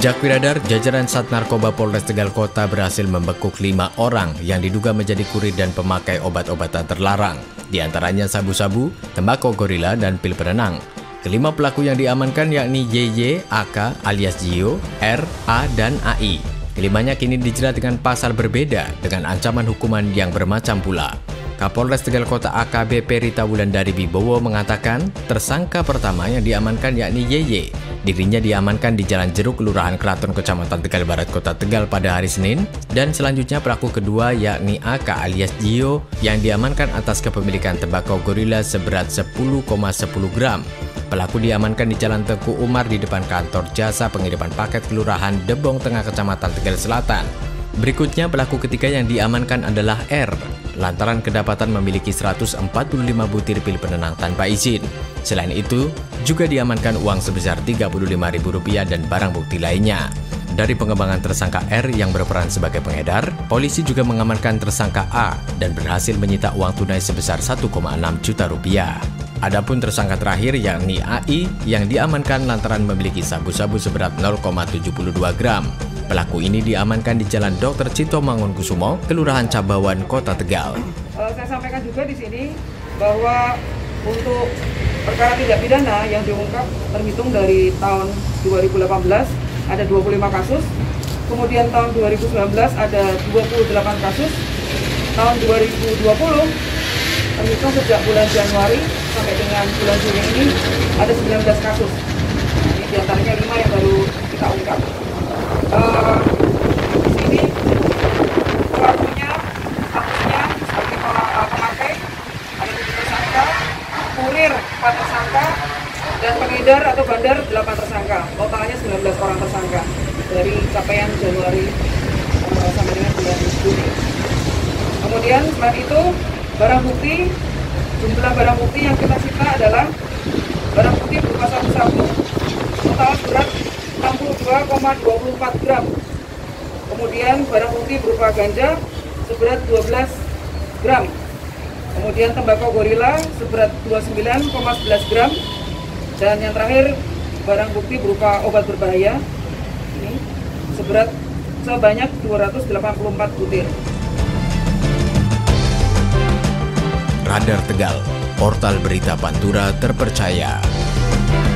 Jakwiradar, jajaran Sat Narkoba Polres Tegal Kota berhasil membekuk 5 orang yang diduga menjadi kurir dan pemakai obat-obatan terlarang. Di antaranya sabu-sabu, tembakau gorila, dan pil penenang. Kelima pelaku yang diamankan yakni YY, AK alias Gio, R, A, dan AI. Kelimanya kini dijerat dengan pasal berbeda dengan ancaman hukuman yang bermacam pula. Kapolres Tegal Kota AKBP Rita Wulandari Wibowo mengatakan tersangka pertama yang diamankan yakni YY. Dirinya diamankan di Jalan Jeruk, Kelurahan Keraton, Kecamatan Tegal Barat, Kota Tegal pada hari Senin. Dan selanjutnya pelaku kedua yakni AK alias Gio yang diamankan atas kepemilikan tembakau gorila seberat 10,10 gram. Pelaku diamankan di Jalan Tengku Umar di depan kantor jasa pengiriman paket Kelurahan Debong Tengah, Kecamatan Tegal Selatan. Berikutnya pelaku ketiga yang diamankan adalah R, lantaran kedapatan memiliki 145 butir pil penenang tanpa izin. Selain itu, juga diamankan uang sebesar Rp35.000 dan barang bukti lainnya. Dari pengembangan tersangka R yang berperan sebagai pengedar, polisi juga mengamankan tersangka A dan berhasil menyita uang tunai sebesar Rp1,6 juta. Adapun tersangka terakhir yakni AI yang diamankan lantaran memiliki sabu-sabu seberat 0,72 gram. Pelaku ini diamankan di Jalan Dr. Cito Mangunkusumo, Kelurahan Cabawan, Kota Tegal. Saya sampaikan juga di sini bahwa untuk perkara tindak pidana yang diungkap terhitung dari tahun 2018 ada 25 kasus, kemudian tahun 2019 ada 28 kasus, tahun 2020 terhitung sejak bulan Januari sampai dengan bulan Juni ini ada 19 kasus. Ini diantaranya 5 yang baru kita ungkap. Di sini pelakunya, statusnya sebagai pemakai ada 7 tersangka, kurir 4 tersangka, dan pengedar atau bandar 8 tersangka. Totalnya 19 orang tersangka dari capaian Januari sampai dengan bulan Juni. Kemudian selain itu barang bukti, jumlah barang bukti yang kita sita adalah barang bukti berupa sabu-sabu total berat 62,24 gram. Kemudian barang bukti berupa ganja seberat 12 gram. Kemudian tembakau gorila seberat 29,11 gram. Dan yang terakhir barang bukti berupa obat berbahaya ini sebanyak 284 butir. Radar Tegal, portal berita Pantura terpercaya.